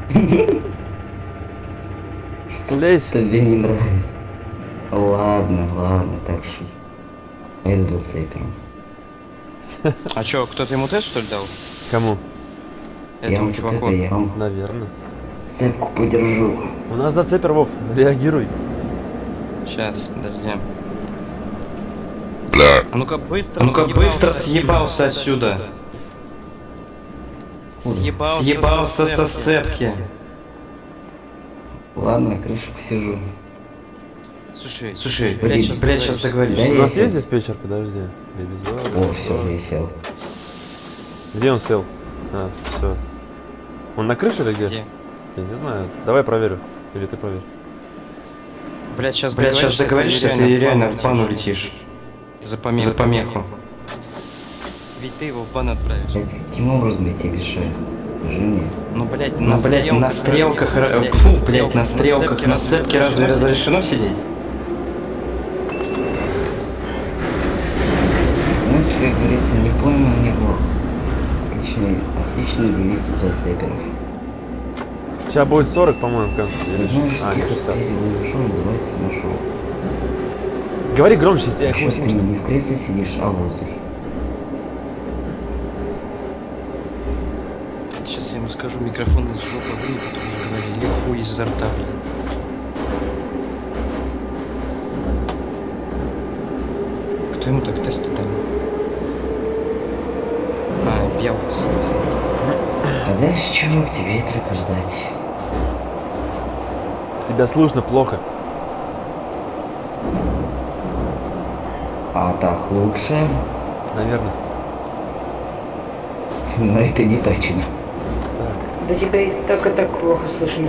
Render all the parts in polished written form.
Слезь. Тебе не нравится. Ладно, так шут. Я иду за цепером. А чё, кто-то ему тест, что ли, дал? Кому? Этому чуваку. Я вам Наверное. цепку подержу. У нас зацепер, Вов. Реагируй. Сейчас, подожди. Бля. А ну-ка быстро съебался отсюда. Съебался со сцепки. Ладно, крышу посижу. Слушай, блядь, сейчас договоришься. Да У нас я есть сел. диспетчер? Подожди. Ревизор. О, все, я сел. Где он сел? А, все. Он на крыше или где? Где? Я не знаю. Давай проверю. Или ты проверь. Блядь, сейчас договоришься, ты реально в бан улетишь. За помеху. Ведь ты его в бан отправишь. Каким образом я тебе мешаю? Скажи мне. Ну, блядь, На стрелках, на сцепке разве разрешено сидеть? Знаете, как говорится, не пойман, не вор. Отличный девица зацеперов. Сейчас будет 40, по-моему, в конце. Или что? Знаешь, А, не я 60. нашел, называется нашел. Говори громче, я хуй Сейчас ты слышно. не в кресле сидишь, а в воздухе. Сейчас я ему скажу, микрофон из жопы вынь, потом уже говори, или хуй изо рта, блядь. Кто ему так тесты дал? А, пьял. А дальше чего к тебе трепу ждать? Тебя слышно плохо. А так лучше? Наверное. Но это не точно. Так. Да тебя и так плохо слышно.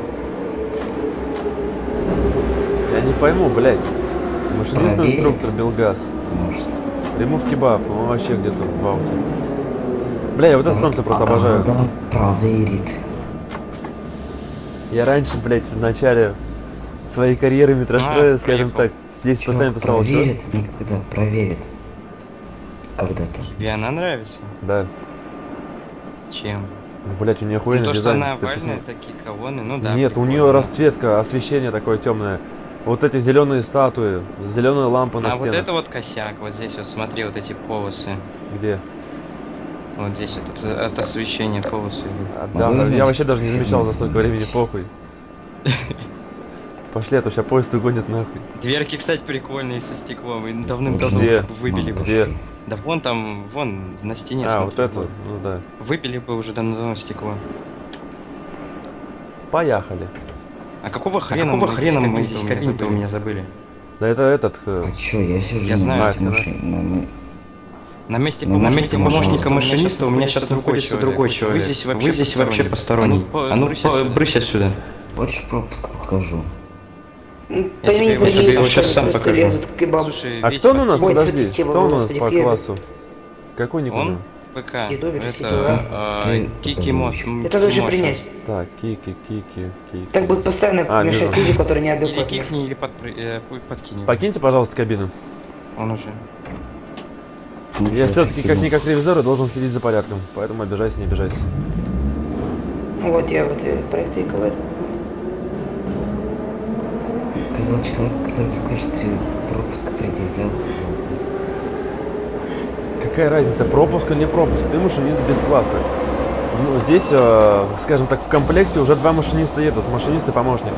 Я не пойму, блядь. Машинист Проверь. инструктор Белгаз. Может. Ремов кебаб. Он вообще где-то в ауте. Бля, я вот эту станцию просто обожаю. Да, проверит. Я раньше, блядь, в начале своей карьеры метростроя, скажем поехал. так, здесь постоянно тусовал. Чё? Проверит, никогда проверит. Когда-то. Тебе она нравится? Да. Чем? Ну, блядь, у нее Ну, охуенный то, что дизайн. она Ты овальная, посмотри. такие колонны, ну да. Нет, у прикольно. нее расцветка, освещение такое темное. Вот эти зеленые статуи, зеленая лампа на А стенах. вот это вот косяк, вот здесь вот смотри, вот эти полосы. Где? Вот здесь вот от освещения полосы идут. А, да, Могу я вообще узнать? даже не замечал за столько времени, похуй. Пошли, а то сейчас поезд угонит нахуй. Дверки, кстати, прикольные со стеклом, и давным-давно Где? уже бы выбили бы. Где? Да вон там, вон на стене. А, вот смотри, это, ну да. Выбили бы уже давно стекло. Поехали. А какого хрена мы здесь кабину-то у меня забыли? Да это этот... А чё, я сижу Я знаю, на это машине. На месте Ну, на месте помощника машиниста у меня сейчас находится другой человек. Вы здесь вообще посторонний. А ну, брысь отсюда. Хочешь пропуск покажу? Я тебе его сейчас сам покажу. Слушай, А Витя, кто он у нас? Ой, Подожди, перспектива, кто он у нас господи, по первый. классу? Какой ник у Он? него? ПК. Иду, Это перспектива. Кикимош. Это должен принять. Так, Кики. Так будет постоянно А, мешать вижу. люди, которые не Или адекватны. кикни, или подкинь. Покиньте, пожалуйста, кабину. Он уже. Я все-таки как-никак ревизор и должен следить за порядком. Поэтому обижайся, не обижайся. Вот я протыкал это. Сказал человек, который в качестве пропуска предъявлял. Какая разница, пропуск или не пропуск? Ты машинист без класса. Ну, здесь, скажем так, в комплекте уже два машиниста едут. Машинист и помощник.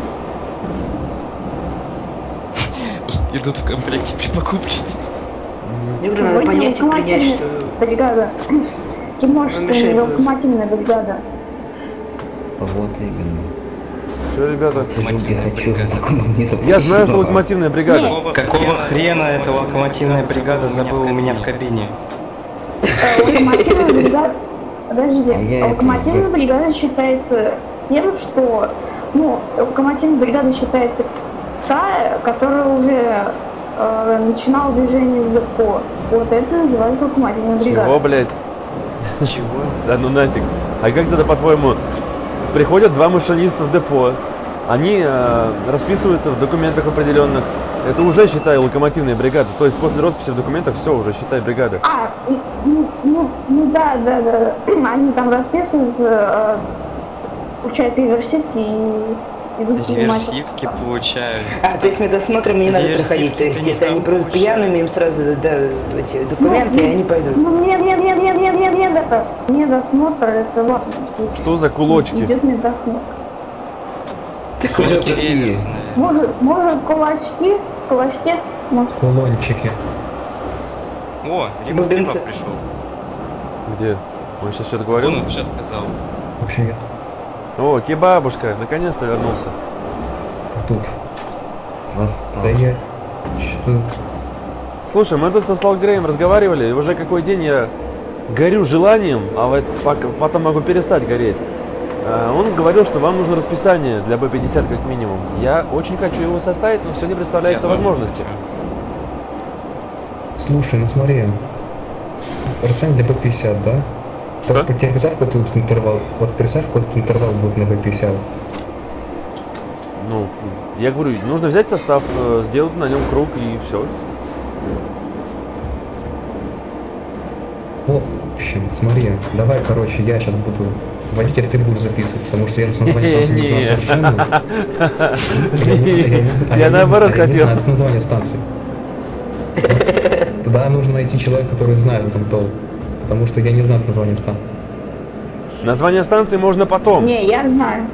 Идут в комплекте при покупке. Мне уже надо понять и принять, что... Бригада. Тимош, Он ты мешает локомотивная бригада. Вот именно. Че, ребята? Эти люди Локомотивная хочу бригада. такому не Я знаю, что локомотивная бригада. Какого хрена эта локомотивная бригада забыла у меня в кабине? Локомотивная бригада. А Подождите, я локомотивная это- бригада считается тем, что... Ну, локомотивная бригада считается та, которая уже начинала движение в депо. Вот это называется локомотивная бригада. Чего, блядь? Чего? Да ну нафиг. А как тогда, по-твоему, приходят два машиниста в депо, они расписываются в документах определенных. Это уже, считай, локомотивная бригада. То есть после росписи в документах все, уже считай бригада. Ну да. Они там расписываются, получают реверсивки и идут снимать. Реверсивки получают. А, то есть мы досмотрим, не надо проходить. То есть если они придут пьяными, им сразу эти документы, и они пойдут. Ну нет, это не досмотр, это вот. Что за кулочки? Идет медосмотр. Интересно. Может кулачки, может. Кулончики. О, Римов Кебаб пришел. Где? Он сейчас что-то говорил? Он сейчас сказал. Вообще нет. О, Кебабушка, наконец-то вернулся. Тут. Да я... Что? Слушай, мы тут со Сталгреем разговаривали, и уже какой день я горю желанием, а вот потом могу перестать гореть. Он говорил, что вам нужно расписание для Б-50 как минимум. Я очень хочу его составить, но все не представляется возможности. Слушай, ну смотри. Расписание для Б-50, да? Что? Только тебе представь, какой тут интервал. Вот представь, какой тут интервал будет на Б-50. Ну, я говорю, нужно взять состав, сделать на нем круг и все. В общем, смотри, давай, короче, я сейчас буду... Водитель ты будешь записывать, потому что я на название станции. Я наоборот хотел. Название станции. Тогда нужно найти человека, который знает этом толк. Потому что я не знаю название станции. Название станции можно потом. Не, я знаю.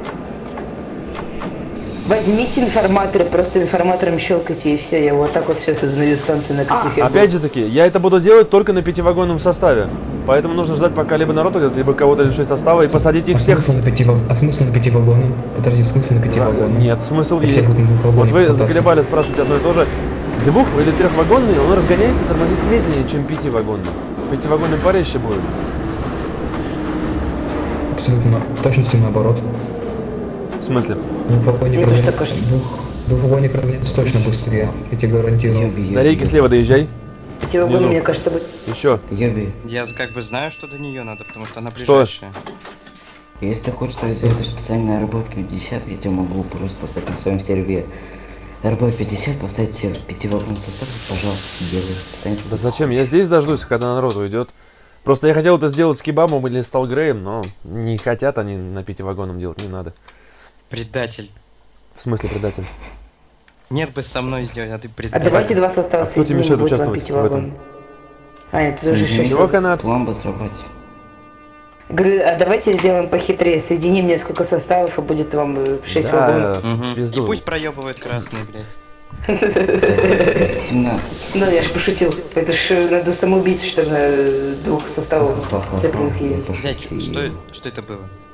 Возьмите информатора, просто информатором щелкайте и все, я вот так вот все сознаю станцию на каких Опять же таки, я это буду делать только на 5-вагонном составе. Поэтому нужно ждать, пока либо народ идет, либо кого-то лишить состава и посадить их всех. Смысл на 5 вагонам? Подожди, смысл на 5 вагонам? Нет, смысл Все есть. будут в вагоне Вот вы кататься. заколебали спрашивать одно и то же. 2- или 3-вагонный, он разгоняется, тормозит медленнее, чем 5-вагонный. 5-вагонный порезче будет. Абсолютно, в точности наоборот. В смысле? Двухвагонник разгоняется точно быстрее, я тебе гарантирую. На рейке слева доезжай. Пятивагонный, Внизу. мне кажется, будет. Еще. Я как бы знаю, что до нее надо, потому что она Что? ближайшая. Если ты хочешь сделать специальную РБ-50, я тебе могу просто поставить на своем сервере РБ-50, поставить тебе 5-вагонный состав, и, пожалуйста, делаешь. Да зачем? Я здесь дождусь, когда народ уйдет. Просто я хотел это сделать с Кебабом или с Сталгреем, но не хотят они на 5-вагонном делать, не надо. Предатель. В смысле предатель? Нет бы со мной сделать, а ты А предатель. давайте два состава кто тебе мешает участвовать в этом? А, нет, это уже Чего, канат? Ламба срабатывать. Говорю, а давайте сделаем похитрее, соединим несколько составов, и будет вам 6 вагонов. И пизду. пусть проебывает красный, блядь. 17. Да, я ж пошутил. Это ж надо самоубийц, чтобы на 2 составов цепленных ездить. Блядь, что это было?